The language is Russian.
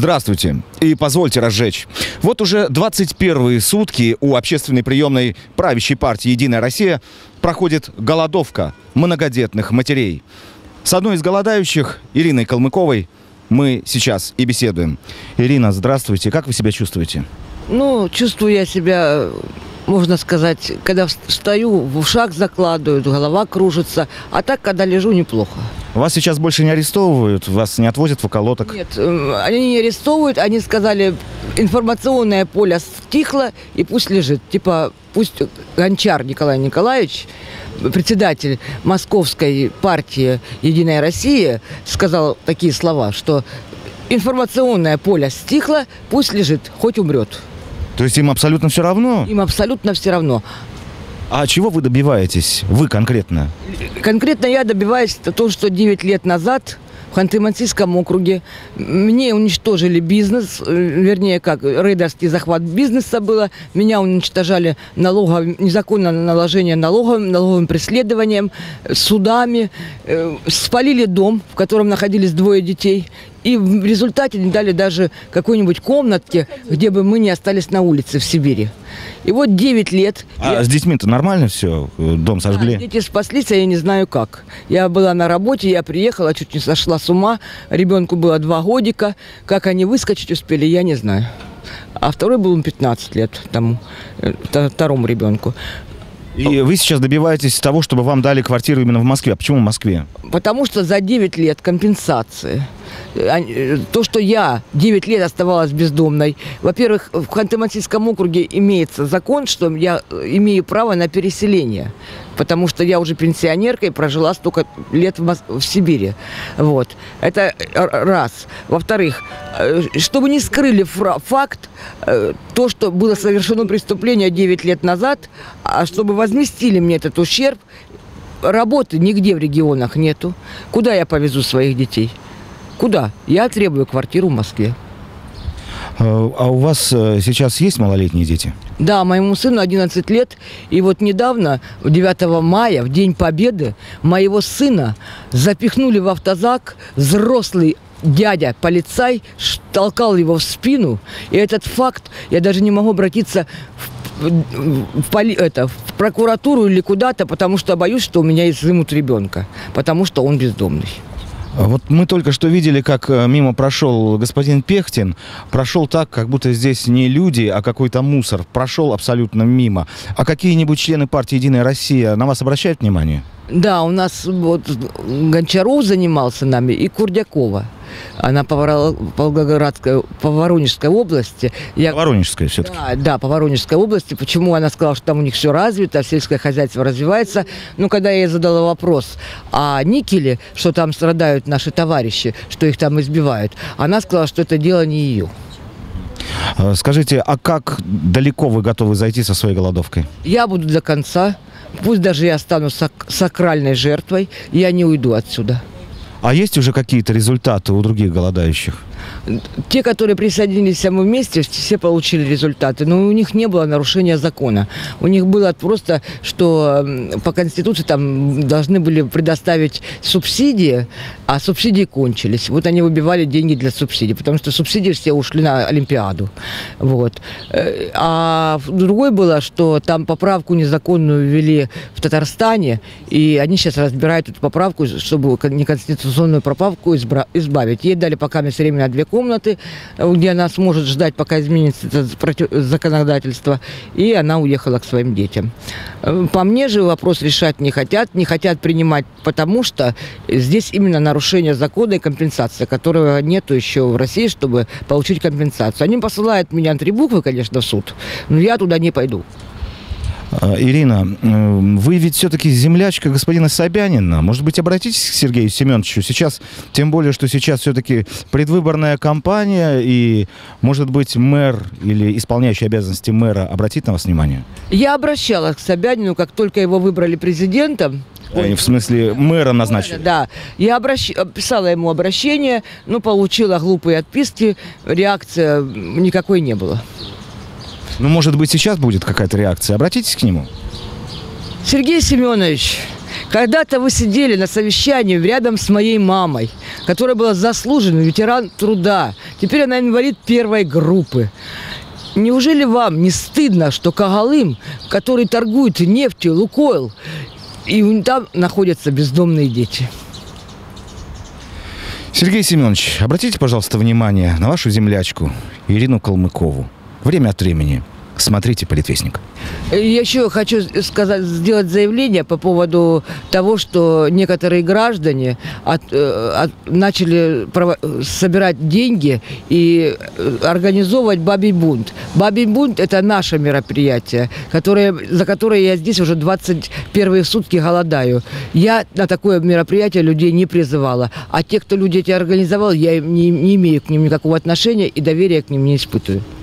Здравствуйте. И позвольте разжечь. Вот уже 21-е сутки у общественной приемной правящей партии «Единая Россия» проходит голодовка многодетных матерей. С одной из голодающих, Ириной Калмыковой, мы сейчас и беседуем. Ирина, здравствуйте. Как вы себя чувствуете? Ну, чувствую я себя, можно сказать, когда встаю, в ушах закладывают, голова кружится. А так, когда лежу, неплохо. Вас сейчас больше не арестовывают? Вас не отвозят в околоток? Нет, они не арестовывают. Они сказали, информационное поле стихло, и пусть лежит. Типа, пусть Гончар Николай Николаевич, председатель московской партии «Единая Россия», сказал такие слова, что информационное поле стихло, пусть лежит, хоть умрет. То есть им абсолютно все равно? Им абсолютно все равно. А чего вы добиваетесь? Вы конкретно? Конкретно я добиваюсь того, что 9 лет назад в Ханты-Мансийском округе мне уничтожили бизнес, вернее, как рейдерский захват бизнеса было. Меня уничтожали незаконное наложение налоговым преследованием, судами. Спалили дом, в котором находились 2 детей. И в результате не дали даже какой-нибудь комнатки, где бы мы не остались на улице в Сибири. И вот 9 лет... С детьми-то нормально все? Дом сожгли? Да, дети спаслись, а я не знаю как. Я была на работе, я приехала, чуть не сошла с ума. Ребенку было 2 годика. Как они выскочить успели, я не знаю. А второй был 15 лет тому, второму ребенку. И вы сейчас добиваетесь того, чтобы вам дали квартиру именно в Москве. А почему в Москве? Потому что за 9 лет компенсации. То, что я 9 лет оставалась бездомной. Во-первых, в Ханты-Мансийском округе имеется закон, что я имею право на переселение. Потому что я уже пенсионерка и прожила столько лет в Сибири. Вот. Это раз. Во-вторых, чтобы не скрыли факт, то, что было совершено преступление 9 лет назад, а чтобы возместили мне этот ущерб, работы нигде в регионах нету. Куда я повезу своих детей? Куда? Я требую квартиру в Москве. А у вас сейчас есть малолетние дети? Да, моему сыну 11 лет. И вот недавно, 9 мая, в День Победы, моего сына запихнули в автозак. Взрослый дядя-полицай толкал его в спину. И этот факт, я даже не могу обратиться в прокуратуру или куда-то, потому что боюсь, что у меня изымут ребенка. Потому что он бездомный. Вот мы только что видели, как мимо прошел господин Пехтин. Прошел так, как будто здесь не люди, а какой-то мусор. Прошел абсолютно мимо. А какие-нибудь члены партии «Единая Россия» на вас обращают внимание? Да, у нас вот Гончаров занимался нами и Курдякова. Она по Воронежской области. По Воронежской все-таки? Да, по Воронежской области. Почему она сказала, что там у них все развито, сельское хозяйство развивается. Ну, когда я ей задала вопрос о никеле, что там страдают наши товарищи, что их там избивают, она сказала, что это дело не ее. Скажите, а как далеко вы готовы зайти со своей голодовкой? Я буду до конца. Пусть даже я стану сакральной жертвой, я не уйду отсюда. А есть уже какие-то результаты у других голодающих? Те, которые присоединились мы вместе, все получили результаты, но у них не было нарушения закона. У них было просто, что по Конституции там должны были предоставить субсидии, а субсидии кончились. Вот они выбивали деньги для субсидий, потому что субсидии все ушли на Олимпиаду. Вот. А другое было, что там поправку незаконную ввели в Татарстане, и они сейчас разбирают эту поправку, чтобы неконституционную поправку избавить. Ей дали пока все время на 2 комнаты, где она сможет ждать, пока изменится это законодательство, и она уехала к своим детям. По мне же вопрос решать не хотят принимать, потому что здесь именно нарушение закона и компенсация, которого нету еще в России, чтобы получить компенсацию. Они посылают меня на 3 буквы, конечно, в суд, но я туда не пойду. Ирина, вы ведь все-таки землячка господина Собянина. Может быть, обратитесь к Сергею Семеновичу сейчас, тем более, что сейчас все-таки предвыборная кампания, и, может быть, мэр или исполняющий обязанности мэра обратит на вас внимание? Я обращалась к Собянину, как только его выбрали президентом. В смысле, мэра назначили? Да. Я писала ему обращение, но получила глупые отписки, реакции никакой не было. Ну, может быть, сейчас будет какая-то реакция. Обратитесь к нему. Сергей Семенович, когда-то вы сидели на совещании рядом с моей мамой. которая была заслуженный ветеран труда. Теперь она инвалид первой группы. Неужели вам не стыдно, что Когалым, который торгует нефтью, Лукойл, и там находятся бездомные дети? Сергей Семенович, обратите, пожалуйста, внимание на вашу землячку Ирину Калмыкову. Время от времени смотрите «Политвестник». Я еще хочу сделать заявление по поводу того, что некоторые граждане начали собирать деньги и организовывать бабий бунт. Бабий бунт – это наше мероприятие, за которое я здесь уже 21 сутки голодаю. Я на такое мероприятие людей не призывала. А те, кто люди эти организовал, я не имею к ним никакого отношения и доверия к ним не испытываю.